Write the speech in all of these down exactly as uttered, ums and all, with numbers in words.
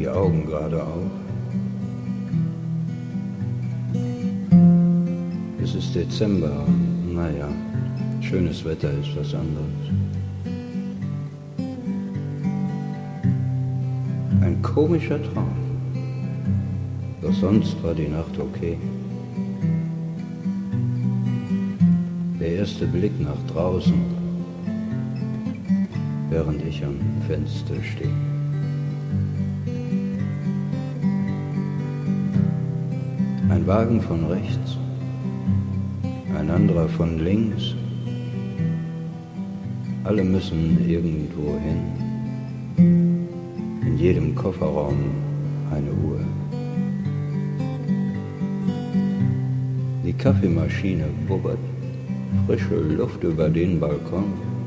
die Augen gerade auf. Es ist Dezember und naja, schönes Wetter ist was anderes. Ein komischer Traum, doch sonst war die Nacht okay. Der erste Blick nach draußen, während ich am Fenster stehe. Ein Wagen von rechts, ein anderer von links, alle müssen irgendwo hin. In jedem Kofferraum eine Uhr. Die Kaffeemaschine bubbert, frische Luft über den Balkon.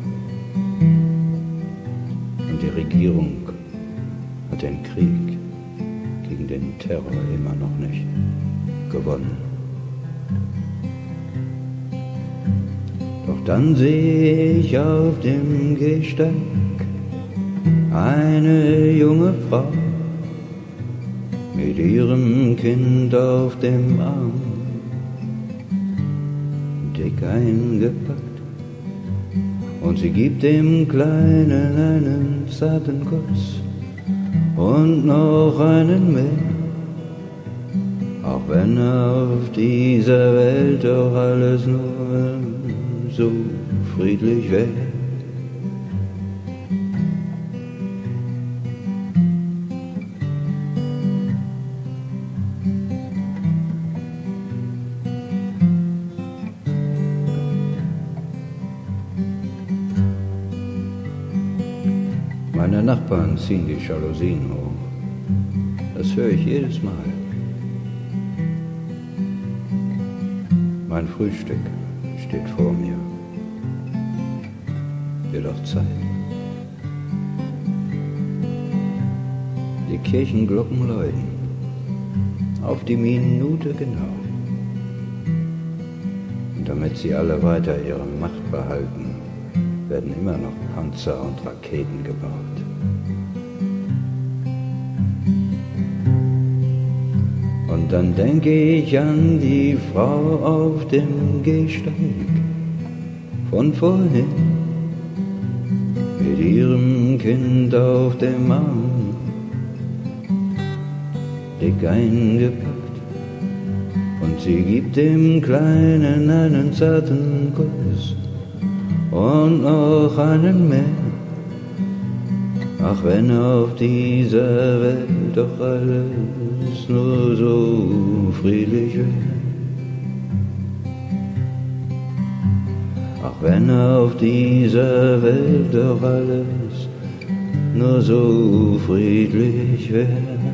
Und die Regierung hat den Krieg gegen den Terror immer noch nicht gewonnen. Doch dann sehe ich auf dem Gehsteig eine junge Frau mit ihrem Kind auf dem Arm, dick eingepackt, und sie gibt dem Kleinen einen zarten Kuss und noch einen mehr, auch wenn auf dieser Welt doch alles nur so friedlich wäre. Meine Nachbarn ziehen die Jalousien hoch. Das höre ich jedes Mal. Mein Frühstück steht vor mir. Wird auch Zeit. Die Kirchenglocken läuten. Auf die Minute genau. Und damit sie alle weiter ihre Macht behalten, werden immer noch Panzer und Raketen gebaut. Und dann denke ich an die Frau auf dem Gehsteig von vorhin, mit ihrem Kind auf dem Arm, dick eingepackt, und sie gibt dem Kleinen einen zarten Kuss und noch einen mehr, ach wenn auf dieser Welt doch alles nur so friedlich wäre. Ach wenn auf dieser Welt doch alles nur so friedlich wäre.